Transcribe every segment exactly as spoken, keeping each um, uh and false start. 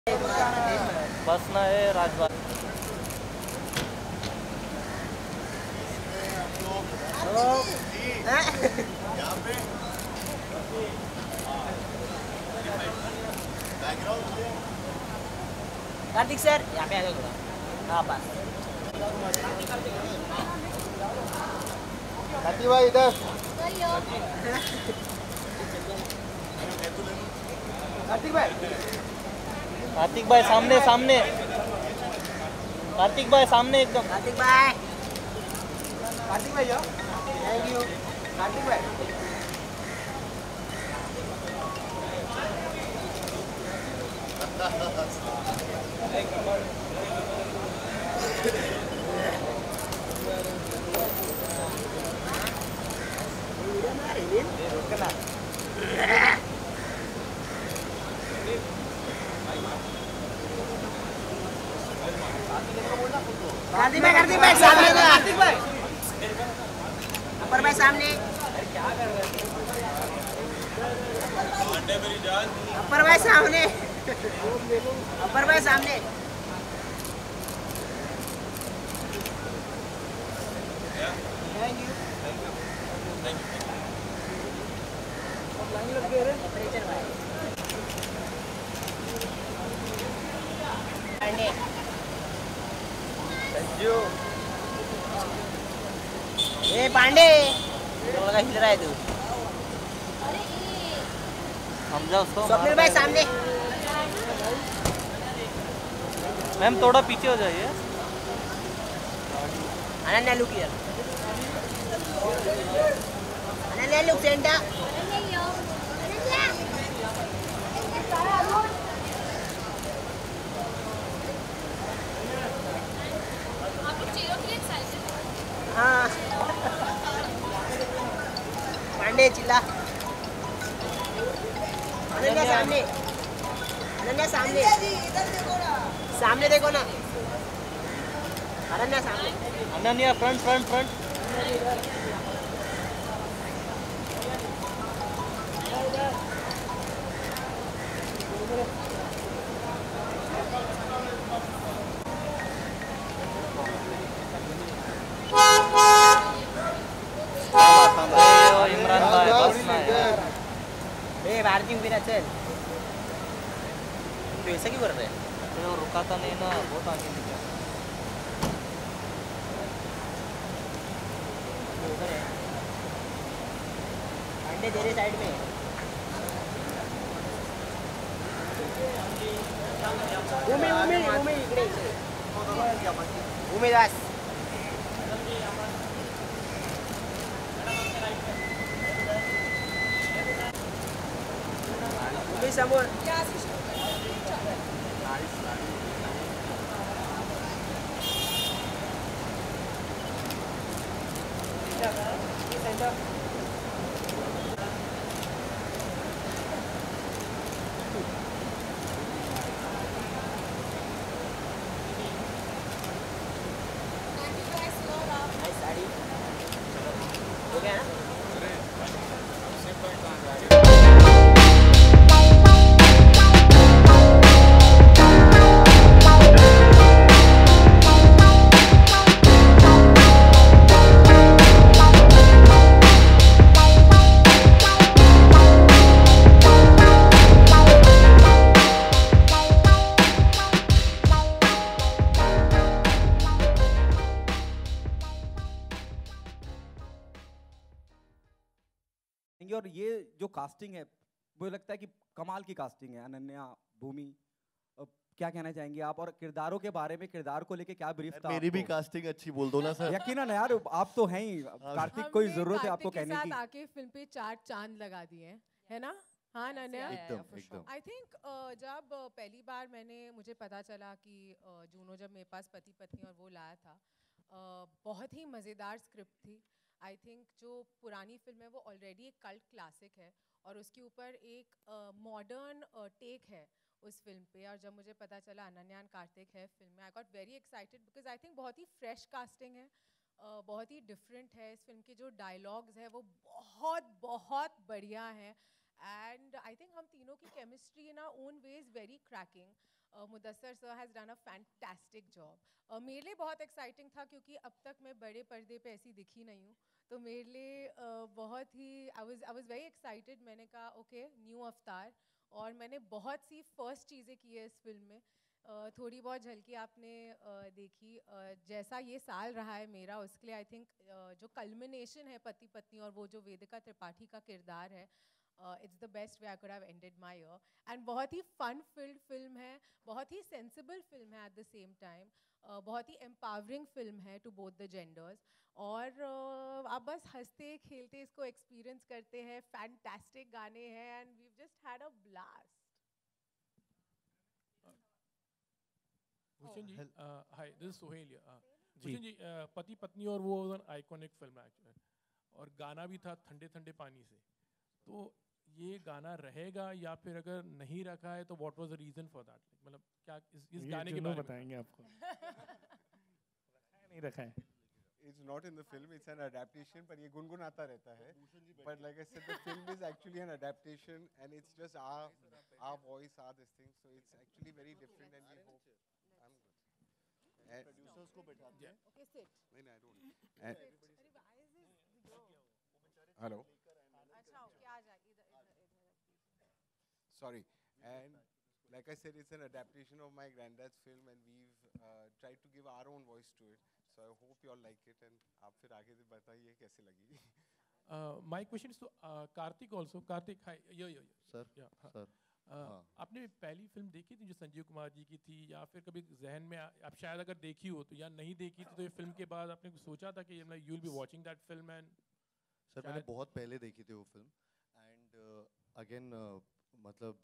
बसना है राजबाग। कार्तिक सर यहाँ पे आ जाओ थोड़ा। हाँ पास। कार्तिक भाई इधर। कार्तिक भाई कार्तिक भाई सामने सामने। कार्तिक भाई सामने एकदम। कार्तिक भाई कार्तिक भाई जाओ। थैंक यू कार्तिक भाई। कार्तिक भाई कार्तिक भाई सामने तो कार्तिक भाई अपर भाई सामने। अपर भाई सामने। अपर भाई सामने। थैंक यू टेम्परेचर भाई। Thank you. ए पांडे तो लगा हिल रहा है तू। समझा उसको। स्वप्निल भाई सामने। मैम थोड़ा पीछे हो जाइए। Ananya look here. Ananya look centre. हाँ पांडे चिल्ला। अनन्या सामने। अनन्या सामने। सामने देखो ना। अनन्या सामने। Ananya front front front. Imran भाई बसना यार। ए भारती उभी ना चल। तू ऐसा क्यों कर रहे हैं? तो रुका था नहीं ना, बहुत आगे निकला। पांडे तेरे साइड में। उमे उमे उमे इकडे उमे दास। उमे समोर। साड़ी हो गया ना? और ये जो कास्टिंग है मुझे लगता है कि कमाल की कास्टिंग है। अनन्या, भूमि, क्या कहना चाहेंगे आप? और किरदारों के बारे में, किरदार को लेके क्या ब्रीफ था? मेरी भी कास्टिंग अच्छी बोल दो ना सर। यकीनन यार, आप तो हैं ही कार्तिक, कोई जरूरत है आपको कहने की? आके फिल्म पे चार चांद लगा दिए हैं, है ना? हाँ अनन्या, एकदम एकदम। आई थिंक जब पहली बार मैंने मुझे पता चला कि जूनो जब मेरे पास पति पत्नी और वो लाया था, बहुत ही मज़ेदार स्क्रिप्ट थी। आई थिंक जो पुरानी फिल्म है वो ऑलरेडी एक कल्ट क्लासिक है और उसके ऊपर एक मॉडर्न टेक है उस फिल्म पे। और जब मुझे पता चला अनन्या एंड कार्तिक है फिल्म में, I got very excited because I think बहुत ही फ्रेश कास्टिंग है, uh, बहुत ही डिफरेंट है। इस फिल्म के जो डायलॉग्स है वो बहुत बहुत बढ़िया है एंड आई थिंक हम तीनों की chemistry in our own way is very cracking. Mudassar sir has done a fantastic job. मेरे लिए बहुत एक्साइटिंग था क्योंकि अब तक मैं बड़े पर्दे पे ऐसी दिखी नहीं हूँ, तो मेरे लिए uh, बहुत ही I was I was very excited. मैंने कहा ओके न्यू अवतार, और मैंने बहुत सी फर्स्ट चीज़ें की है इस फिल्म में। uh, थोड़ी बहुत झलकी आपने uh, देखी। uh, जैसा ये साल रहा है मेरा, उसके लिए आई थिंक uh, जो कल्मिनेशन है पति पत्नी और वो जो वेदिका त्रिपाठी का किरदार है, it's the best way I could have ended my year. And बहुत ही फन फिल्ड फिल्म है, बहुत ही सेंसिबल फिल्म है एट द सेम टाइम, बहुत ही एम्पावरिंग फिल्म है टू बोथ द जेंडर्स। और uh, आप बस हंसते खेलते इसको एक्सपीरियंस करते हैं, फैंटास्टिक गाने हैं, and we just had a blast. Bhushan ji, hi, this is Sohail. Bhushan ji, uh, पति पत्नी और वो आइकॉनिक फिल्म है, और गाना भी था ठंडे ठंडे पानी से। तो ये गाना रहेगा या फिर अगर नहीं रखा है तो what was the reason for that? मतलब क्या इस, इस गाने के बारे में बताएंगे आपको। नहीं रखा है। It's not in the film, it's an adaptation, पर ये गुनगुनाता रहता है। But like I said, the film is actually an adaptation, and it's just our our voice, our this thing, so it's actually very different, and we hope. I'm good. And producers को बैठाते हैं। Okay, sit. नहीं नहीं, I don't. And, अरे why is this go? hello. अच्छा okay, आ जा इधर इधर इधर। Sorry. And like I said, it's an adaptation of my granddad's film, and we've uh, tried to give our own voice to it. So I hope you all like it, and आप फिर आगे से बताइए कैसे लगी। Uh, my question is to uh, Karthik also. Karthik, hi. Yo, yo, yo. Sir Yeah, हाँ. Sir Uh, हाँ. आपने पहली फिल्म देखी थी जो संजीव कुमार जी की थी, या फिर कभी जहन में आ- आप शायद अगर देखी हो तो, या नहीं देखी थी तो ये फिल्म के बाद आपने कुछ सोचा था कि you will be watching that film? And sir मैंने बहुत पहले देखी थी वो फिल्म, एंड अगेन मतलब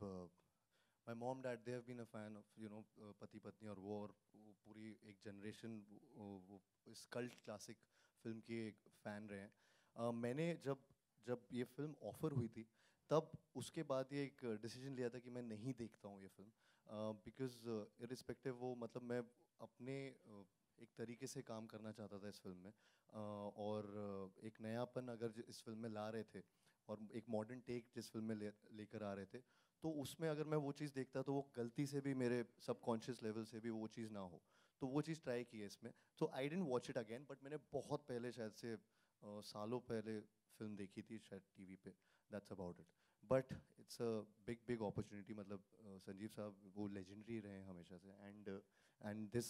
my mom dad they have been a fan of you know पति पत्नी और वो, और वो पूरी एक जनरेशन वो इस कल्ट क्लासिक फिल्म के एक फ़ैन रहे हैं। uh, मैंने जब जब ये फिल्म ऑफ़र हुई थी तब उसके बाद ये एक डिसीजन लिया था कि मैं नहीं देखता हूँ ये फिल्म, बिकॉज इरिस्पेक्टिव वो मतलब मैं अपने uh, एक तरीके से काम करना चाहता था इस फिल्म में, uh, और uh, एक नयापन अगर ज- इस फिल्म में ला रहे थे और एक मॉडर्न टेक जिस फिल्म में ले लेकर आ रहे थे, तो उसमें अगर मैं वो चीज़ देखता तो वो गलती से भी मेरे सबकॉन्शियस लेवल से भी वो चीज़ ना हो, तो वो चीज़ ट्राई की है इसमें। तो I didn't watch it again, but मैंने बहुत पहले शायद से uh, सालों पहले फिल्म देखी थी शायद टीवी पे, that's about it. But it's a big big opportunity, मतलब uh, संजीव साहब वो लेजेंडरी रहे हैं हमेशा से, and and this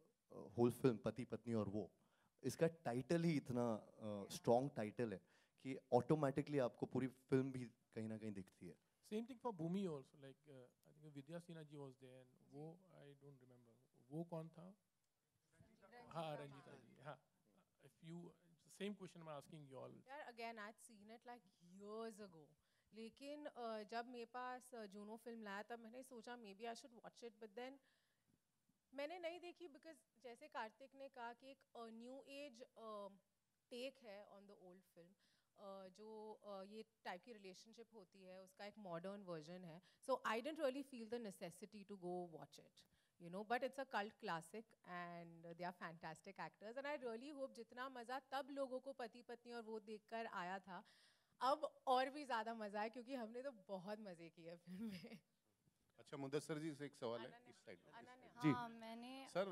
whole film पति पत्नी और वो, इसका टाइटल ही इतना स्ट्रॉन्ग uh, टाइटल है कि ऑटोमेटिकली आपको पूरी फिल्म भी कहीं ना कहीं दिखती है। Same thing for Bhumi also, like I think Vidya Sinha ji was there, वो आई डोंट रिमेंबर वो कौन था। हाँ, रंजीता जी। हाँ, if you same question I am asking you all. यार again I seen it like years ago, लेकिन uh, जब मेरे पास uh, जूनो फिल्म लाया तब मैंने सोचा maybe I should watch it, but then मैंने नहीं देखी, बिकॉज जैसे कार्तिक ने कहा कि एक न्यू एज टेक है ऑन द ओल्ड फिल्म, जो uh, ये टाइप की रिलेशनशिप होती है उसका एक मॉडर्न वर्जन है। So I didn't really feel the necessity to go watch it, you know, but it's a cult classic and they are fantastic actors, and I really hope जितना मज़ा तब लोगों को पति पत्नी और वो देखकर आया था, अब और भी ज़्यादा मज़ा है, क्योंकि हमने तो बहुत मज़े किए फिल्म में। अच्छा, मुदस्सर जी से एक सवाल है अनन्या, इस साइड में। अनन्या, जी। हाँ मैंने सर,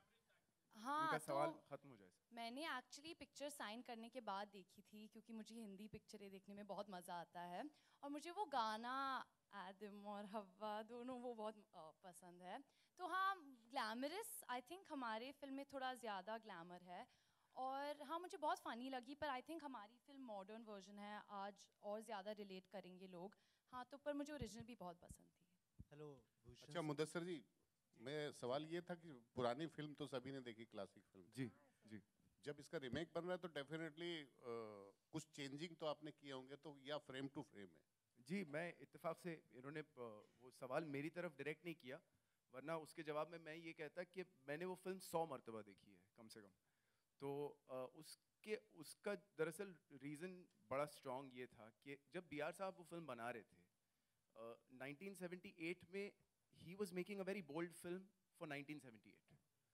हाँ उनका तो सवाल खत्म हो जाए। मैंने एक्चुअली पिक्चर साइन करने के बाद देखी थी, क्योंकि मुझे हिंदी पिक्चरें देखने में बहुत मज़ा आता है, और मुझे वो गाना आदम और हव्वा दोनों वो बहुत अ, पसंद है। तो हाँ, ग्लैमरस आई थिंक हमारे फिल्म में थोड़ा ज़्यादा ग्लैमर है, और हाँ मुझे बहुत फ़नी लगी, पर आई थिंक हमारी फिल्म मॉडर्न वर्जन है, आज और ज़्यादा रिलेट करेंगे लोग। हाँ तो पर मुझे ओरिजिनल भी बहुत पसंद थी। हेलो भूषण। अच्छा मुदस्सर जी, मैं सवाल ये था कि पुरानी फिल्म तो सभी ने देखी, क्लासिक फिल्म। जी जी। जब इसका रीमेक बन रहा है तो डेफिनेटली कुछ चेंजिंग तो आपने किए होंगे, तो या फ्रेम टू फ्रेम है? जी, मैं इत्तेफाक से इन्होंने अ, वो सवाल मेरी तरफ डायरेक्ट नहीं किया, वरना उसके जवाब में मैं ये कहता कि मैंने वो फिल्म सौ मरतबा देखी है कम से कम। तो अ, उसके उसका दरअसल रीज़न बड़ा स्ट्रॉन्ग ये था कि जब बी आर साहब वो फिल्म बना रहे थे नाइनटीन सेवेंटी एट में, he was making a very bold film for nineteen seventy eight.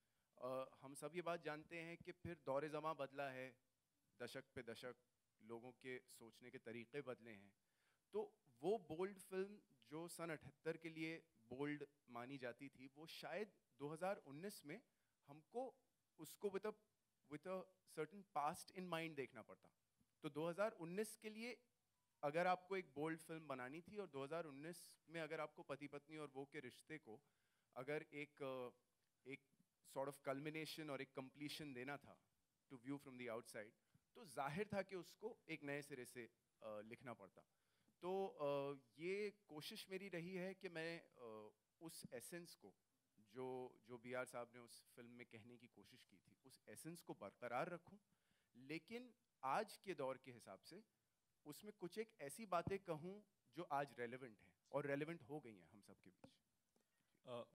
हम सब ये बात जानते हैं कि फिर दौर ज़मां बदला है, दशक पे दशक लोगों के सोचने के तरीक़े बदले हैं, तो वो बोल्ड फिल्म जो सन अठहत्तर के लिए बोल्ड मानी जाती थी, वो शायद दो हज़ार उन्नीस में हमको उसको with with a certain past in mind देखना पड़ता। तो दो हज़ार उन्नीस के लिए अगर आपको एक बोल्ड फिल्म बनानी थी, और दो हज़ार उन्नीस में अगर आपको पति पत्नी और वो के रिश्ते को अगर एक एक सॉर्ट ऑफ कल्मिनेशन और एक कंप्लीशन देना था to view from the outside, तो जाहिर था कि उसको एक नए सिरे से uh, लिखना पड़ता। तो uh, ये कोशिश मेरी रही है कि मैं uh, उस एसेंस को जो जो बी आर साहब ने उस फिल्म में कहने की कोशिश की थी, उस एसेंस को बरकरार रखूं, लेकिन आज के दौर के हिसाब से उसमें कुछ एक ऐसी बातें कहूं जो आज रेलेवेंट हैं और रेलेवेंट हो गई हैं हम सब के बीच।